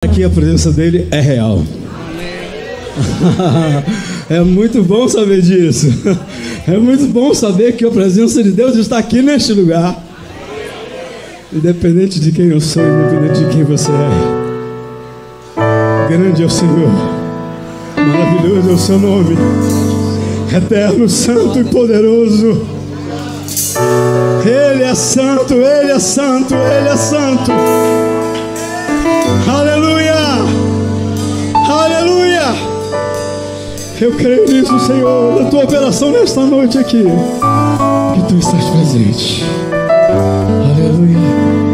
aqui, a presença dele é real. É muito bom saber disso. É muito bom saber que a presença de Deus está aqui neste lugar. Independente de quem eu sou, independente de quem você é. Grande é o Senhor, maravilhoso é o seu nome, eterno, santo e poderoso. Ele é santo, Ele é santo, Ele é santo. Aleluia, aleluia. Eu creio nisso, Senhor, na tua operação nesta noite aqui, que tu estás presente. Aleluia.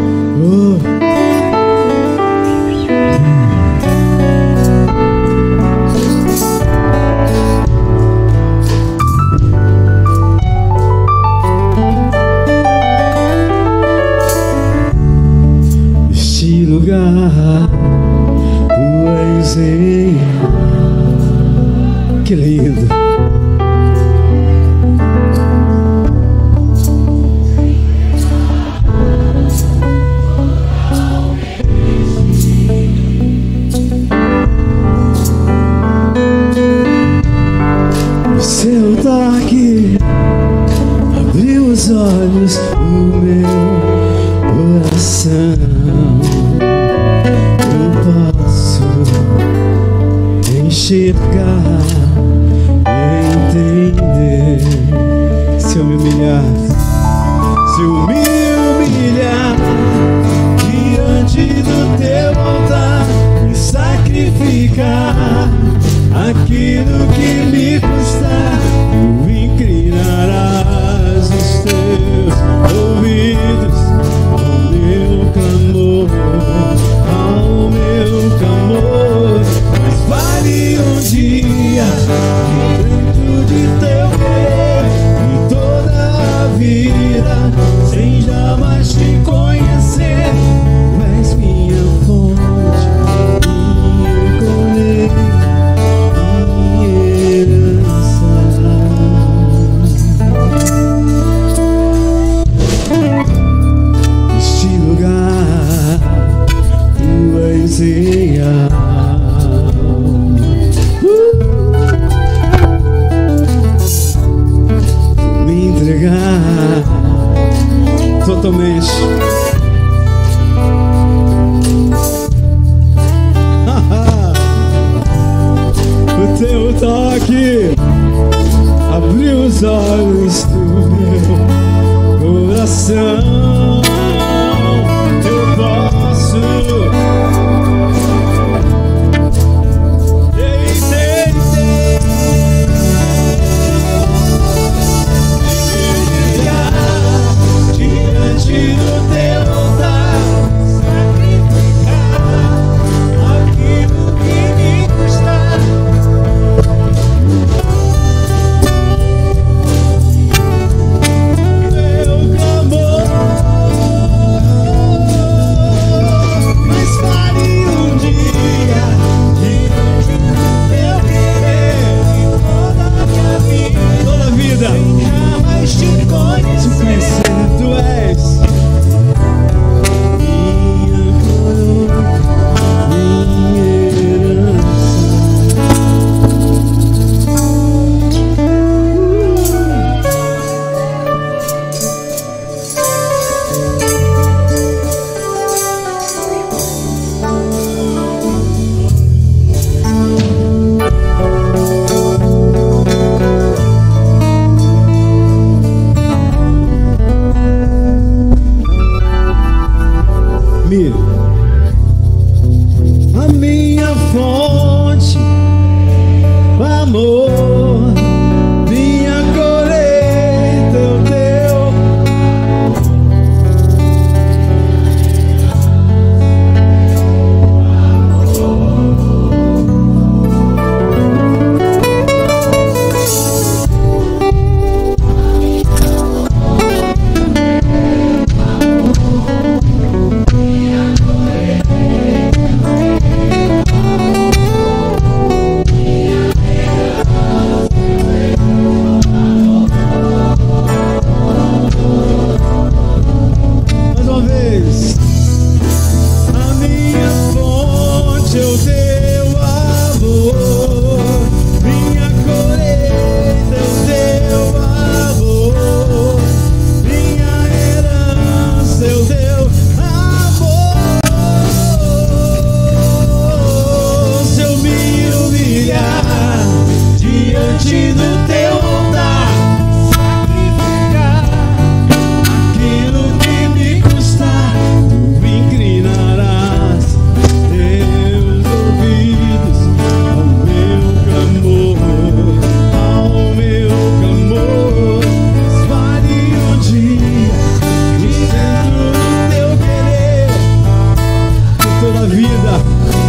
Este lugar, tu és em... Que lindo. Seu toque abriu os olhos do meu coração. Eu posso enxergar, entender. Se eu me humilhar, se eu me humilhar diante do teu altar e sacrificar aquilo que me custar, tu inclinarás os teus ouvidos ao meu clamor, ao meu clamor. Mas vale um dia dentro de teu querer e toda a vida sem jamais te conhecer. Tu és minha fonte, minha colheita, me entregar totalmente. O teu toque abriu os olhos do meu coração. Eu posso a minha fonte, o amor, minha colheita, o teu. seu teu amor, minha colheita, o teu amor, minha herança, o teu amor. Se eu me humilhar diante do teu altar, sacrificar aquilo que me custar, tu inclinarás teus ouvidos ao meu clamor, ao meu clamor. Espalhe um dia no centro do teu querer, por toda a vida.